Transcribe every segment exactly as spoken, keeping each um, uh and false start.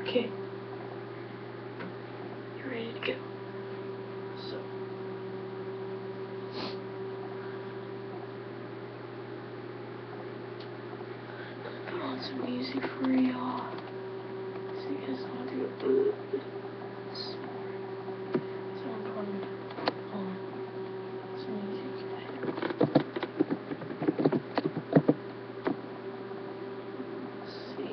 Okay. You're ready to go. So. Put on some music for y'all. So you guys want to do a boo. So I'm going on some music. Let's see.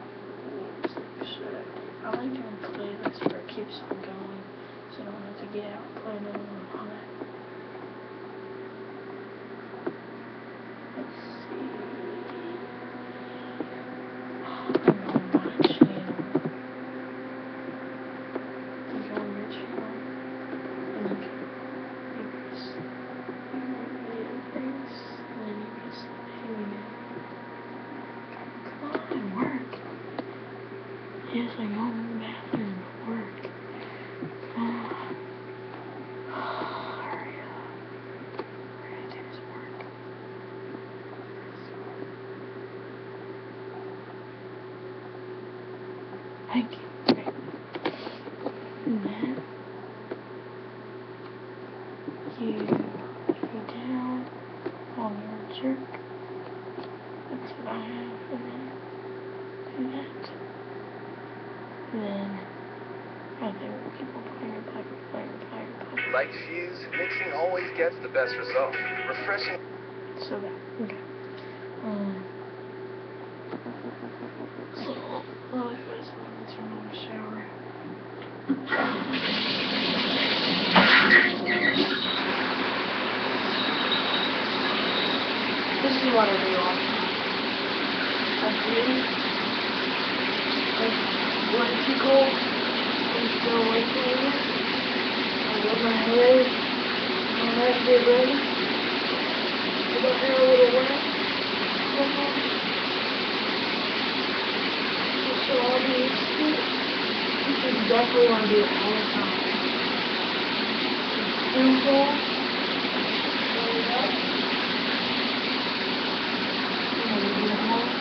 I like doing playlists where it keeps on going, so I don't have to get out and play another one on it. Let's see. I'm on my channel. You go on your channel, and you can you just you can video things, and then you just hang it. Come on, work. Yes, I go in the bathroom at work. Come on. Hurry up. We're gonna do this work. Thank you. Okay. And then you go down on your jerk. That's what I have. And then do that. And then right there, people player, player, player, player, player. Like Fuse, mixing always gets the best result. Refreshing. So that, okay. Um, so, really fast, let me turn on the shower. This is what I do all the time. I do, like, when it's too cold, and it's still away from me, I rub my head, my head get ready, get my hair a little wet, just so I'll be used to it. You definitely want to do it all the time. It's simple, roll it up, and then do it home.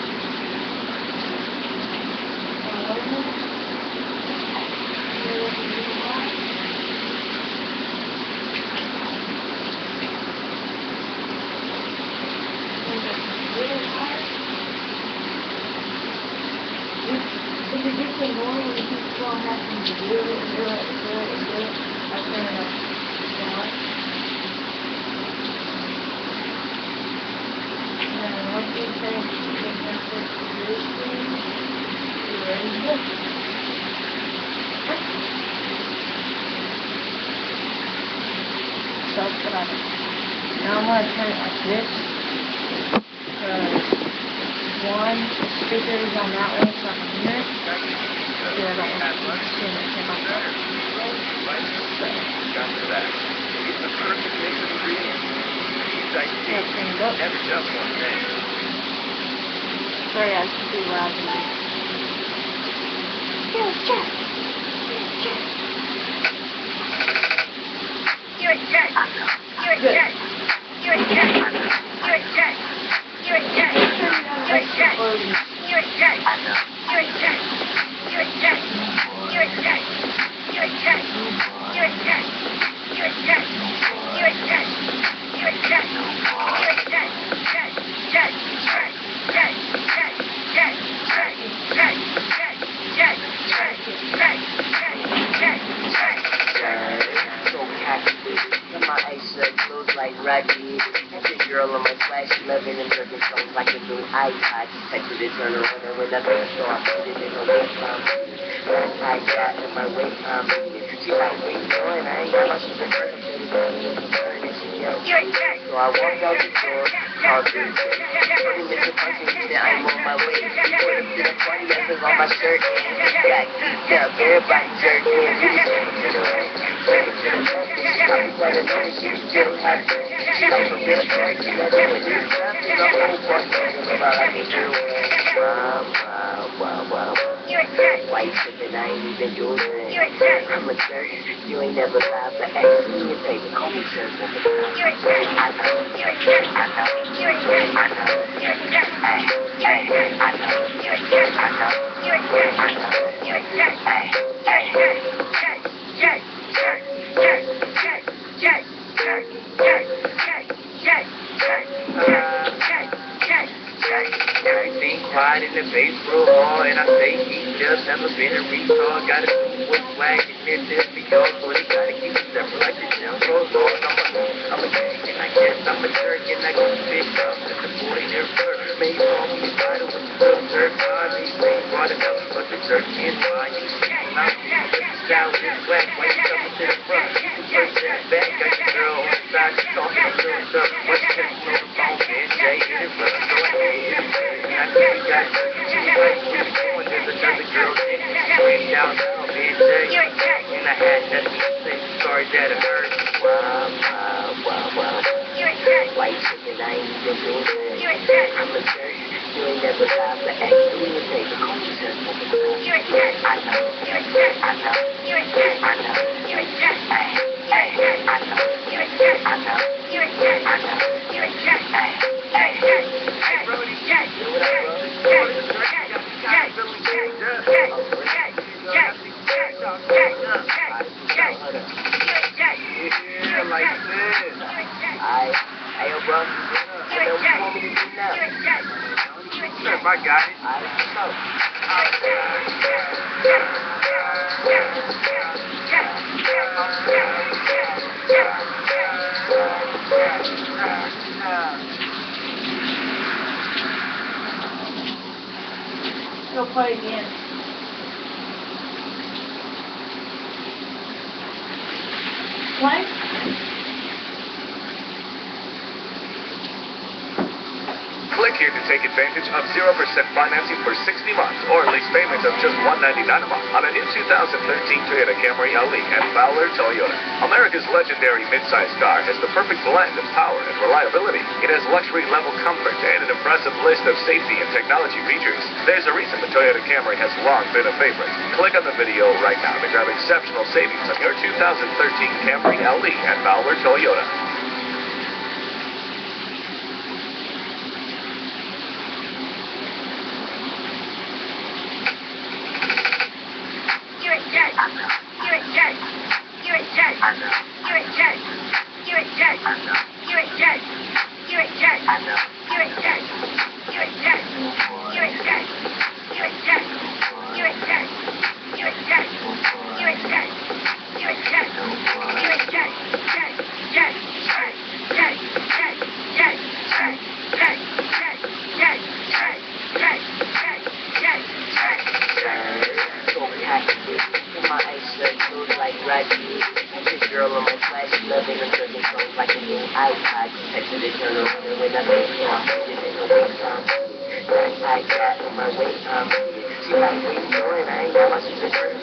If it gets annoying when you keep still having to do it and do it and do it and do it, I turn it off. And then once you finish getting this position, you're ready to go. So that's what I do. Now I'm going to turn it like this. Uh, one speaker is on that way so I can hear it. Yeah, I don't want to see it in my phone. So. It's a perfect mix of ingredients. Fuse iced tea. Never just one thing. Sorry, I should be loud in there. You're a jerk. You're a jerk. You're a jerk. You're a jerk. You're a jerk. You're a jerk. You're a jerk. You're a jerk. You're a jerk. You're a jerk. You're a jerk. You're a jerk. You're a jerk. You're a jerk. You're a jerk. You're a jerk. You're a jerk. Jerk. Jerk. Jerk. Jerk. Jerk. Jerk. Jerk. Jerk. Jerk. Jerk. Jerk. Jerk. Jerk. Jerk. Jerk. So happy with it. And my eyes shut close like Rocky. The girl on my flash, loving and looking songs like a new iPod. Texted it, turn her on her when I make a show. I put it in her waist, I'm Last I got in my waist, I'm she like, wait, no, and I ain't got my shit to burn. You're a jerk. So I walked out the door, called her. Putting Mister Punching, said I'm on my way. Before the dinner party, I was on my shirt. Got geeked up, everybody jerked in. To the right, to the left. I'm running on, she's still happy. I'm a bit jerk, you know, doing this stuff. You know, I'm fucking about I can do it. Wow, wow, wow, wow. You're a jerk. Why you tripping? I ain't even doing it. You're a jerk. I'm a jerk. You ain't never lied, but ask me and baby, call me jerk. You're a jerk. I know. You're a jerk. I know. You're a jerk. I know. You're a jerk. Hey, hey, I know. You're a jerk. I know. You're a jerk. I know. You're bass real hard, and I say he just never been a retard. Got a new with swag, and this is for y'all, so he gotta keep it separate like the gym pro laws. I'm a, I'm a king, and I guess I'm a jerk, and I go big up, and the boy never hurt. Made all me vital with the little jerk, God, he say brought it up, but the jerk is why you see him out there. But the style is whack, why you coming to the front? You can push that back, got your girl on the side, she talking a little stuff. What's the text on the phone, man? Jay, hit it, run, go ahead. And I think you got two right, where you going? There's another girl dancing straight downtown, man, Jay. And I had that to say, sorry that it hurt. Wow, wow, wow, wow. White chicken, I ain't even doing that. I'm a jerk. You ain't never lied, but actually you take a cold test. I know. I know. I know. I know. Hey, hey, I know. I know. I know. Hey, hey, hey, Brody. You know what I Yeah, like this. Alright. Hey, yo, bro. What else you want me to do now? Yep, I got it. Alright, let's go. Go play again. Play? Click here to take advantage of zero percent financing for sixty months or a lease payment of just one hundred ninety-nine dollars a month on a new two thousand thirteen Toyota Camry L E at Fowler Toyota. America's legendary midsize car has the perfect blend of power and reliability. It has luxury level comfort and an impressive list of safety and technology features. There's a reason the Toyota Camry has long been a favorite. Click on the video right now to grab exceptional savings on your two thousand thirteen Camry L E at Fowler Toyota. This girl on my flash, loving her certain songs like a new iPod. Texted to turn around and when I make it, I'm putting in the way time. I got on my way time. She like, where you going? I ain't got my super shirt.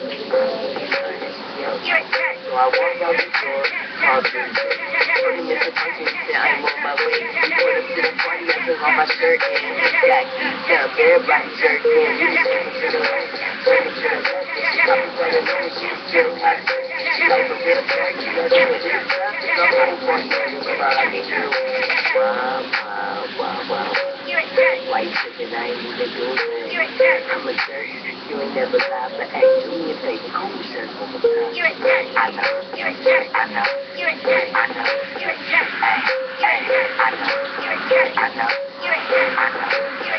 So I walked out the door, called her. Told him it's a person, he said I'm on my way. He pulled up to the party, I took off my shirt and got geeked up, everybody jerked in. He was taking to the right, taking to the left. I was running over, she was still hot. She like a bit of back, she was doing it. The whole party was about I can do. Wow, wow, wow, wow. White chicken, I ain't even doing that. I'm a jerk. You ain't never lied, but actually you take a cool test all the time. I know. I know. I know. Hey, hey, I know. I know. I know.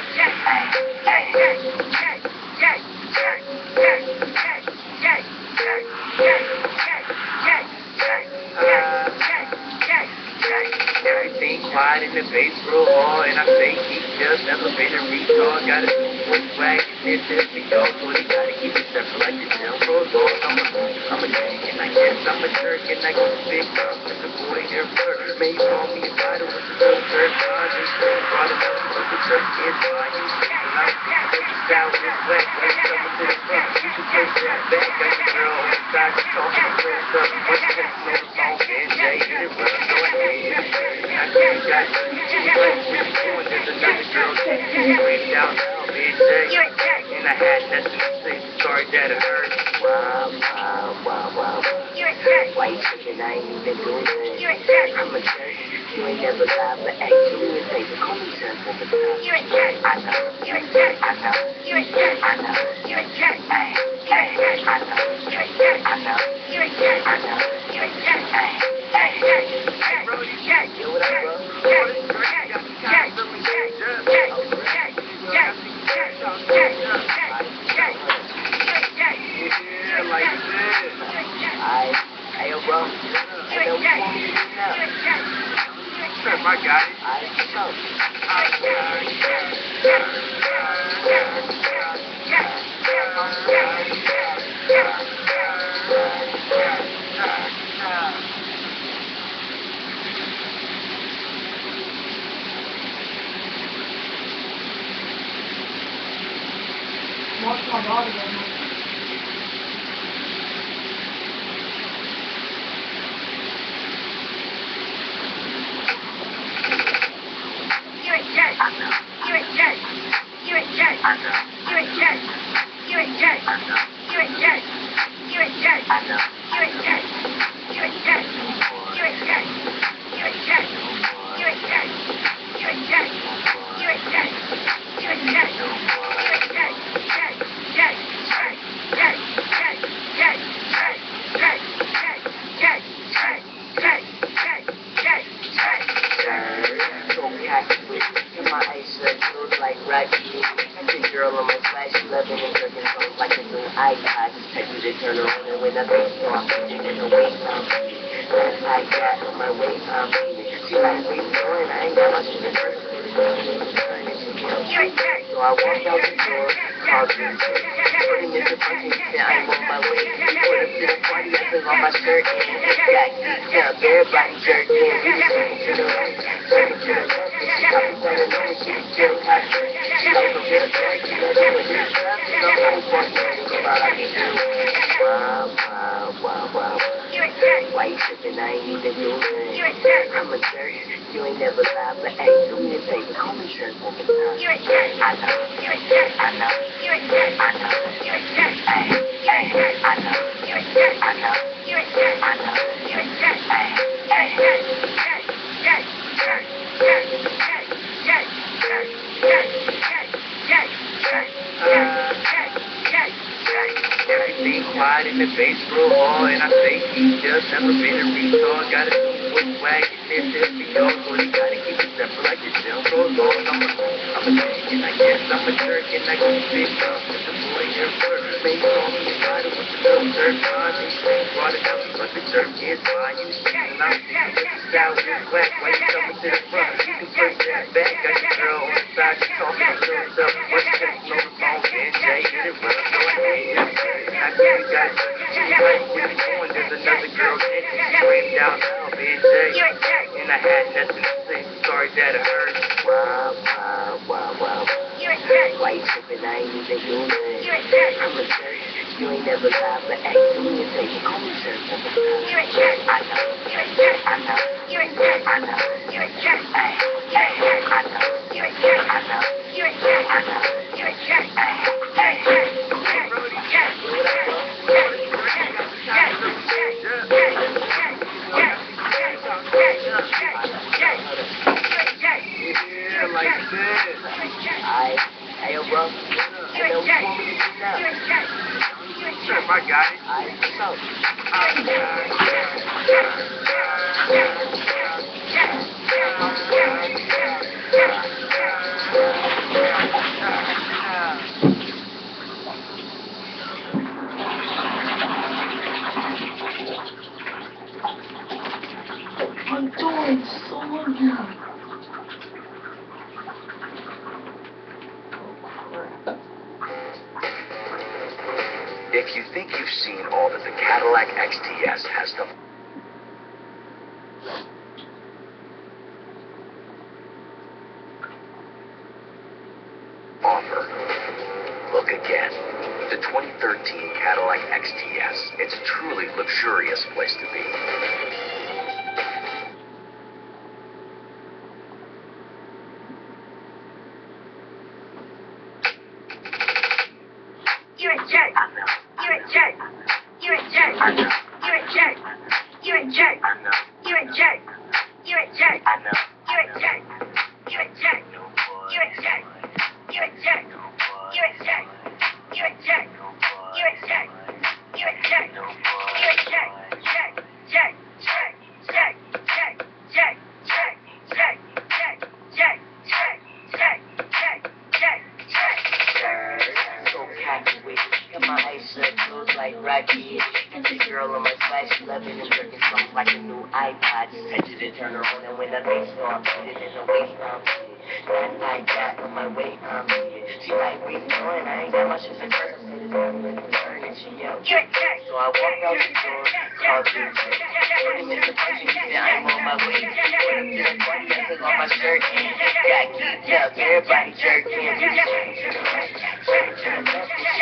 Everything quiet in the bass real hard, and I say he just never been a retard. Got a new with swag, and this is for y'all, so he gotta keep it separate like the gym pro laws. I'm a, I'm a king, and I guess I'm a jerk, and I go big up, and the boy never hurt. Made all me a title with the little jerk, God, just brought it up, but the jerk is why you see him out there. But the style is whack, why you coming to the front? You can push that back, got your girl on the side, she talking a little stuff. What's the text on the phone, man? Jay, hit it, run, go ahead. I know you got two right, where you going? There's another girl dancing straight downtown, man, Jay. And I had nothing to say, sorry that it hurt. Wow, wow, wow, wow. White chicken, I ain't even doing that. I'm a jerk. You ain't never lied, but actually you take a cool test all the time. I know. I know. I know. Hey, hey, I know. I know. I know. Hey, hey, hey, Brody. You what up, bro? Got me kind of feeling good. Jack, watch my dog again. You're a jerk. You're a jerk. You're a jerk. You're a jerk. You're a jerk. You're a jerk. You're a jerk. You're a jerk. You're a jerk. You're a jerk. You're a jerk. You're a jerk. You're a jerk. You're a jerk. You're a jerk. You're a jerk. Jerk. Jerk. Jerk. Jerk. Jerk. Jerk. Jerk. Jerk. Jerk. Jerk. Jerk. Jerk. Jerk. Jerk. So cocky with it. In my eyes, it feels like Rocky. The girl on my flash, loving and jerking songs like a new iPod. Just text me to turn around and when I face off, and in the way I'm That's I got on my way I'm She like me going, I ain't got my shit in person. You're a jerk. So I walked out the door, called you. Putting in the fucking shit, I'm on my way. Before the fifth party, I took off my shirt and got geeked up. Everybody jerked in. We was swinging to the right, swinging to the left. And she got me turning over, she was still cocky. She like a real jerk, you know, she was just trapped. And I'm always walking around and go out like a dude. Wow, wow, wow, wow. You're a jerk. Why you tripping? I ain't even do nothing. You're a jerk. I'm a jerk. You ain't never lied, but hey, do me a favor, call me jerk one more time. You're a jerk. I know. You're a jerk. I know. You're a jerk. I know. You're a jerk. Hey, hey, I know. You're a jerk. I know. You're a jerk. I know. You're a jerk. Hey, hey. Jerk. Jerk. Jerk. Jerk. Jerk. Jerk. Jerk. Jerk. Jerk. Jerk. Jerk. Jerk. Jerk. Jerk. Jerk. Everything quiet in the bass room hall, and I say he just never been a retard. Got a new foot swag, and this is beyond, so he gotta keep it separate like his cell goes on. I'm a, I'm a jerk, and I guess I'm a jerk, and I keep it up with the boy here first. Maybe call me a rider with the little jerk on. He brought it out, but the jerk is fine. You see, and I'm thinking this is style, just whack. Why you coming to the front? You can break that back. Got your girl on the side, she talking to herself. What's she texting on the phone? N J, hit it, well, I know I can't hear it. I see you got two right where you going. There's another girl dancing, scream down now, N J. And I had nothing to say, sorry that it hurt. Wow, wow, wow, wow. You're a jerk. Why you tripping? I ain't even do nothing. You're a jerk. I'm a jerk. You ain't never lied, but hey, do me a favor, call me jerk one more time. You're a jerk. I know. You're a jerk. I know. You're a jerk. I know. You're a jerk. Hey, hey, I know. You're a jerk. I know. You're a jerk. I know. You're a jerk. Hey, Jerk. hey. Jerk. Jerk. Jerk. Jerk. Jerk. Jerk. Yeah, like this. Alright. Hey, yo, bro. Hey, yo, what you want me to do now? Sure, my guy. Alright, what's up? I'm doing so good. If you think you've seen all that the Cadillac X T S has to offer, look again. The twenty thirteen Cadillac X T S. It's a truly luxurious place to be. You're a jerk. You're a jerk. You're a jerk. You're a jerk. You're a jerk. You're a jerk. You're a jerk. You're a jerk. You're a jerk. You're a jerk. You're a jerk. You're a jerk. You're a jerk. You're a jerk. You're a jerk. You're a jerk. Jerk. Jerk. Jerk. Jerk. Jerk. Jerk. Jerk. Jerk. Jerk. Jerk. Jerk. Jerk. Jerk. Jerk. Jerk. So cocky with it. Got my eyes shut, feels like Rocky. And the girl on my flash, loving and jerking songs like a new iPod. Just touch it and turn around and when I face off, put it in the waist, I'm That's I got on my way, I'm here. She like, where you going? I ain't got my shit in person. And she yelled. You're a jerk. So I walked out the door, called you. Putting in the punch, she said, I'm on my way. Put up to the party, I took off my shirt and got geeked up. Everybody jerked in. We was swinging to the right, swinging to the left.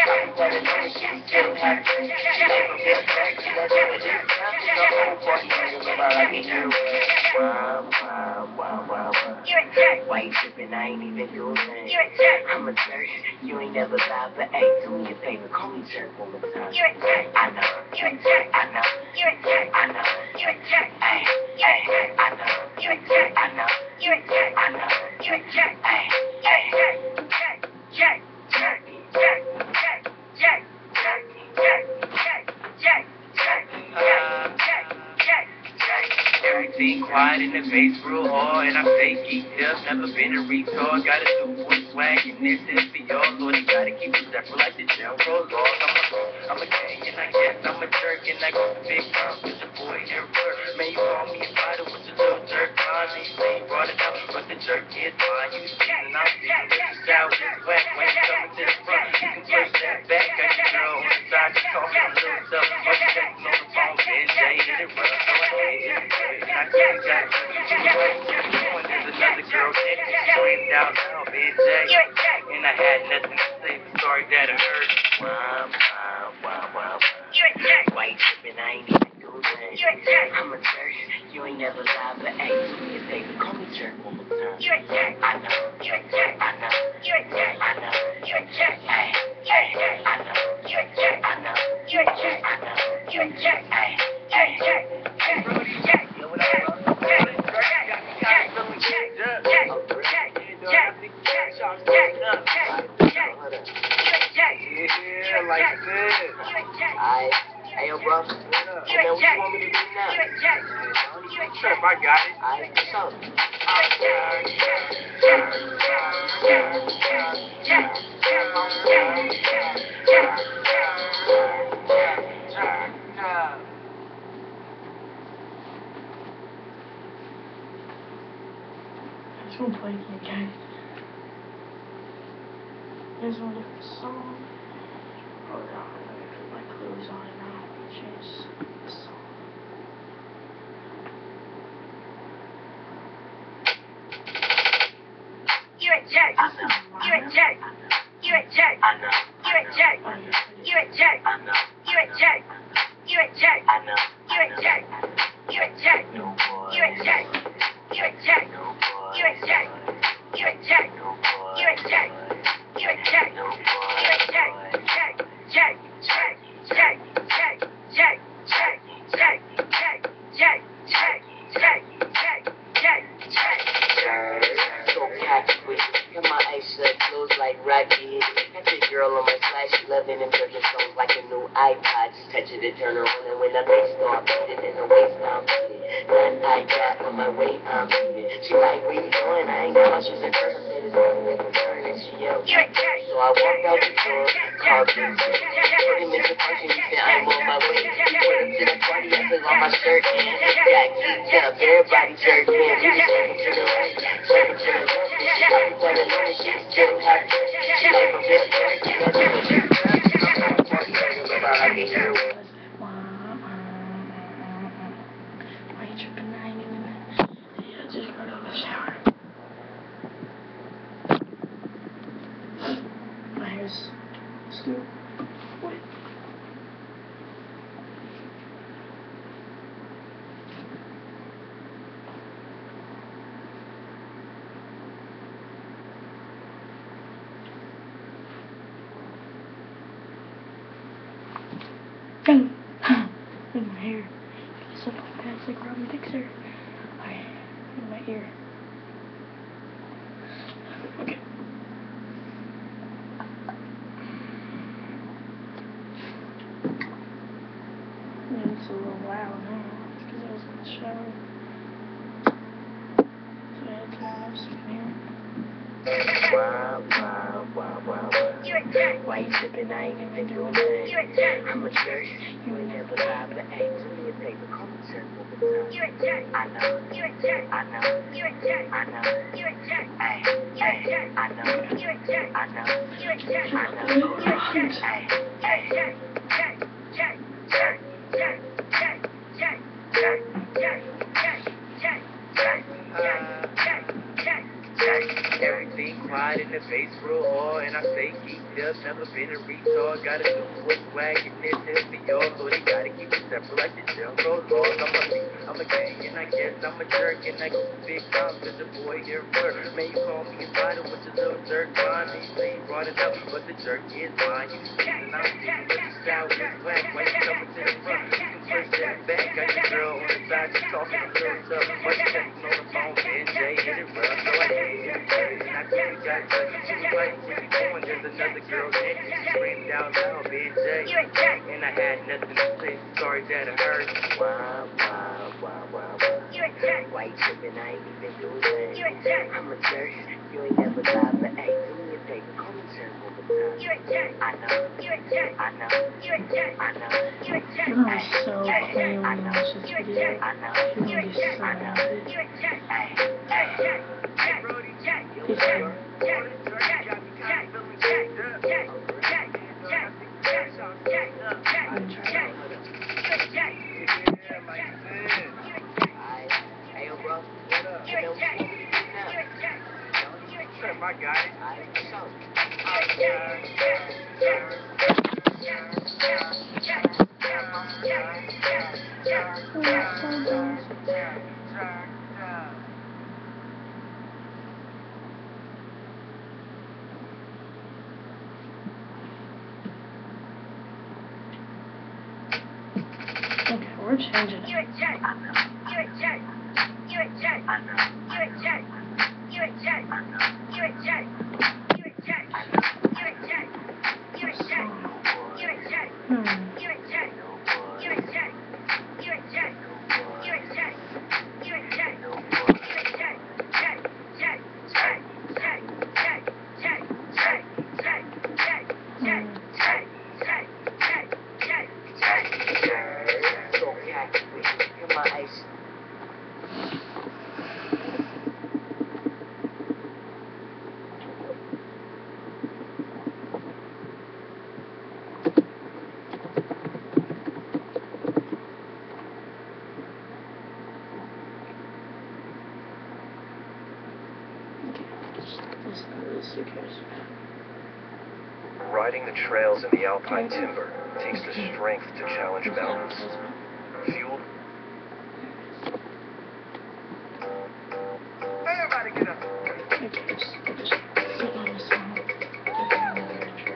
have to. Like a real track, that's what it is. The whole party is about like a hero. Wow, wow, wow, wow, wow. You're a jerk. Why you tripping? I ain't even doing that. You're a jerk. I'm a jerk. You ain't never lied, but hey, do me a favor. Call me jerk one more time. You're a jerk. I know. You're a jerk. I know. You're a jerk. I know. You're a jerk. Hey, You're a hey, jerk. I know. You're a jerk. I know. You're a jerk. I know. You're a jerk. Hey, You're a hey. jerk. Jerk. Jerk. Jerk. Jerk. Jerk. Jerk. Jerk. Jerk. Jerk. Jerk. Jerk. Jerk. Jerk. Jerk. Jerk. Everything quiet in the face real hard, and I stay geeked up. Never been a retard. Got a two foot swag, and this is for y'all. So they gotta keep it separate like the jail laws. I'm a, I'm a gang, and I guess I'm a jerk, and I got big mouth with your boy Eric. Man, you call me a fighter with your little jerk mind. You say you brought it up, but the jerk is mine. You see, and I'm thinking that you sound wet when you coming to the front. You can push that back, got your girl on the side, just talking a little stuff. But you texting on the phone, then Jay hit it rough. So I hit it good, and I think that there's another girl that screamed out loud, bitch, Jay. And I had nothing to say, but sorry that I heard. Wow, wow, wow, wow. You're a jerk. Why you tripping? I ain't even doing that. You're a jerk. I'm a jerk. You ain't never lied, but hey, do me a favor. Call me jerk one more time. You're a jerk. I know. You're a jerk. I know. You're a jerk. I know. You're a jerk. Hey, You're a hey, jerk. I know. You're a jerk. I know. You're a jerk. I know. You're a jerk. Hey, You're a jerk. Jerk. Jerk. Yo, what up, bro? Jerk. Jerk. Jerk. Jerk. Jerk. Jerk. Jerk. Jerk. Jerk. Jerk. Jerk. Yeah, like this. You're a jerk. Alright. Hey, yo, bro. You're Man, a what you jerk. want me to do now? You're a jerk. Don't even trip, I got it. Alright, what's up? I just want to play again, guys. You guys want to different song? Oh, no, I'm going to put my clothes on now. Change the song. You're a jerk. You're a jerk. You're a jerk. I know. You're a jerk. Oh, yeah. You're a jerk. I know. You're a jerk. You're a jerk. I know. You're a jerk. You're a jerk. No boy. You're a jerk. You're a jerk. No boy. You're a jerk. You're a jerk. No boy. You're a jerk. You're a jerk. No You're a jerk. boy. Jerk. Jerk. Jerk. Jerk. Jerk. Jerk. Jerk. Jerk. Jerk. Jerk. Jerk. Jerk. Jerk. Jerk. Jerk. So catchy with it. And my ice shut close like Rocky. Got your girl on my side, she loving them Georgia songs like a new iPod. Just touch it and turn her on, and when the bass start beating in the waist, I'm beating. None I got on my way, I'm beating. She like, where you going? I ain't got my shoes in first. I said, it's on the turn, and she yelled. You're a jerk. So I walked out the door, called you. Put him in the function, he said, I'm on my way. He put him to the party, I said, on my shirt. Got geeked up, everybody jerked in. We just took it to the right, took it to the left. She got me telling me that she's still happy. She like a real jerk, and that's what she does. I'm a party, about like a hero. Why you tripping? I ain't even. Yeah, I just got out of the shower. My hair's still wet. Dang. In my hair. It's so fast like Robin Dixer. Okay. In my ear. Okay. It's a little loud now because I was in the shower. So I had to turn off so you can hear it. Wow, wow, wow, wow, wow. You're a jerk. Why you tripping? I ain't even doing that. You're a jerk. I'm a jerk. You ain't never lied, but hey, do me a favor. Call me jerk one more time. You're a jerk. I know. You're a jerk. I know. You're a jerk. I know. You're a jerk. Hey, You're a hey, jerk. I know. You're a jerk. I know. You're a jerk. I know. You're a jerk. Hey, hey. Jerk. Jerk. Jerk. Jerk. Jerk. Jerk. Jerk. Jerk. Jerk. Jerk. Jerk. Jerk. Jerk. Jerk. Jerk. Everything quiet in the face real hard, and I stay geeked just never been a retard. Got a new Volkswagen, this is the y'all, so they gotta keep it separate like the jail goes laws. I'm a thief, I'm a gang, and I guess I'm a jerk, and I get big time, cause the boy here work. Man, you call me a fighter with your little jerk mind. You say you brought it up, but the jerk is mine. You see, and I'm thinking with the style is whack. Why you coming to the front? You can push that back. Got your girl on the side, she talking a little stuff. But you checking on the phone, Ben J, hit it rough. So I hit it, and I think we got touch. She was like, where you going? There's another girl there. She screamed out loud, Ben J. And I had nothing to say. Sorry that I hurt you. Wow, wow, wow, wow, wow. Why you tripping? I ain't even do that. I'm a jerk. You ain't never lied, but hey, do me a favor. Call me jerk one more time. I know. I know. I know. That was so funny when you watch this video. I know. You're gonna be so I know. happy. Hey, hey. Peace out. I'm trying. Hey, yo, bro. What up? You know what we do now? What's up, my guy? Alright, what's up? Okay, we're changing it. I know. I know. Hmm. So catchy with you. You're my ice. Listen to this, who cares? Riding the trails in the alpine timber takes the strength to challenge mountains. Fueled. Everybody get up. Who cares? We're just singing a song. Give them another intro.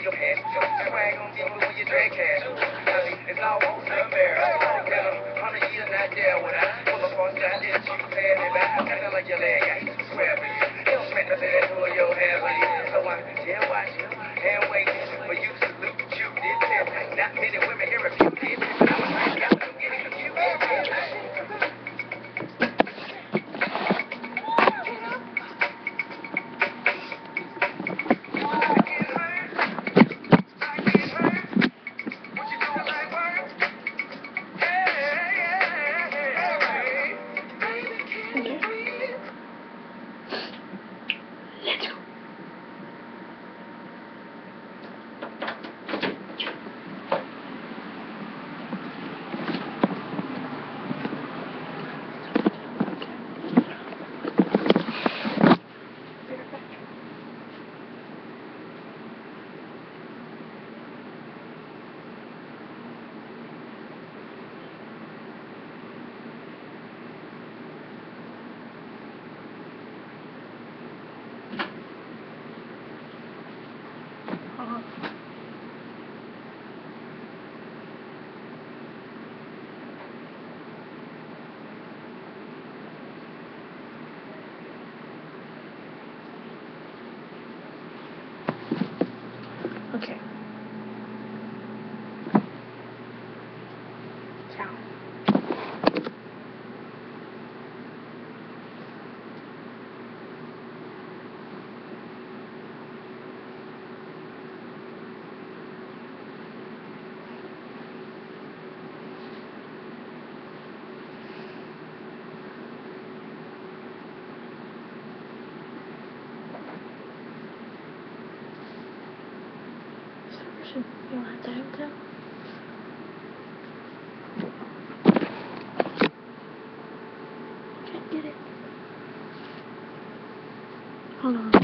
your pants. That's why I ain't gonna give you when you drink cash. I mean, it's all over the America. Tell them, hundred years not there when I pull up on shot, didn't you pay me back? Kind of like your leg, I used to swear for you. You don't smack the bed for your hair, but you. So I still watch you and wait for you to salute you. Did tell not many women here refute it, but I'm a nice guy, but I'm getting confused. Okay. Down. You don't have to help them. Can't get it. Hold on.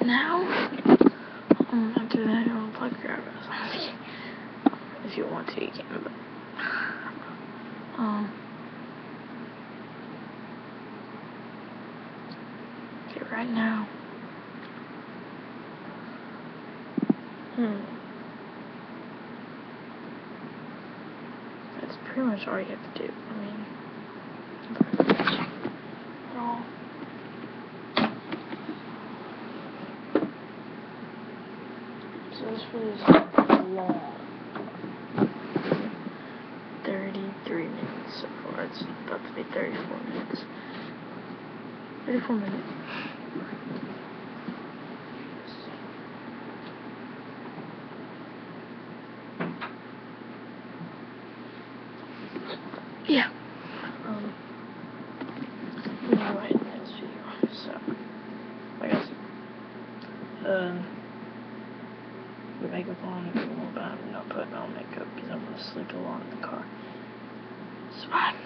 now, um, after that, I'll plug grab it. If you want to, you can, but, um, okay, right now, hmm, that's pretty much all you have to do. I mean, pretty much all. So this video is long. thirty-three minutes so far. It's about to be thirty-four minutes. thirty-four minutes. Yeah. Um, I'm gonna go ahead and end this video. So, like I said, um, put makeup on if you want, but I'm not putting on makeup because I'm gonna sleep a lot in the car. So, bye.